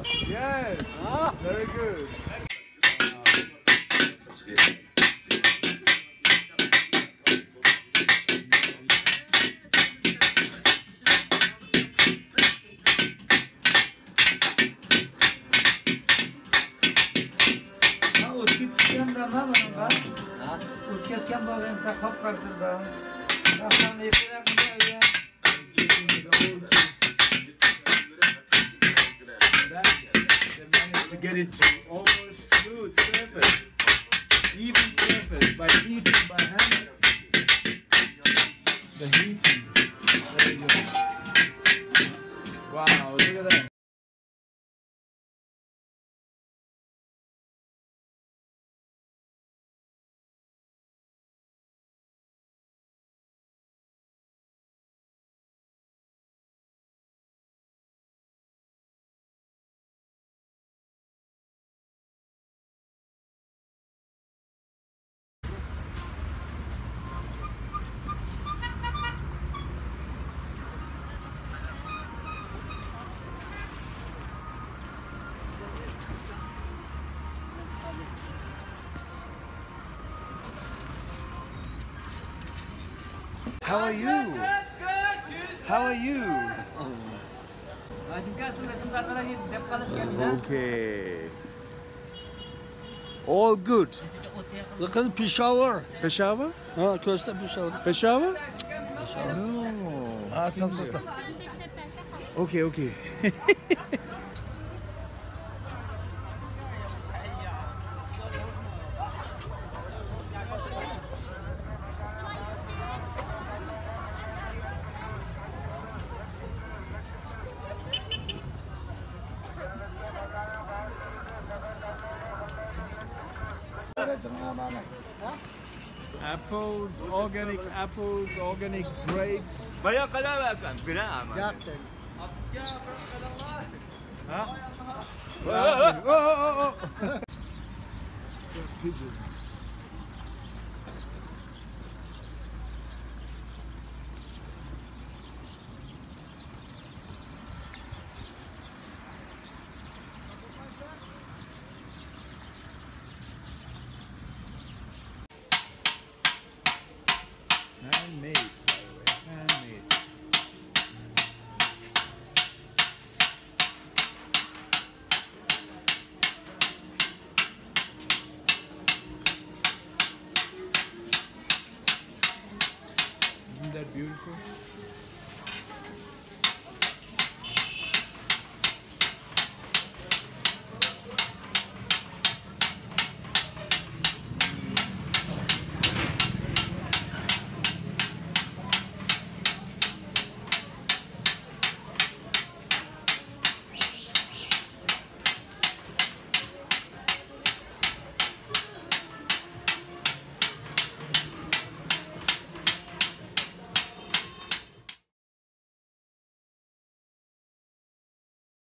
Yes. Very good. They managed to get it to almost smooth surface, even surface by heating by hand. The heating. There you go. Wow, look at that. How are you? How are you? Okay. All good. Look at Peshawar. Peshawar? Ha, Köste Peshawar. Peshawar? No. Ha, samsasda. Okay, okay. Apples, organic grapes. Bayağı kadar versen bina ama. Yaptın. Oh. Pigeons.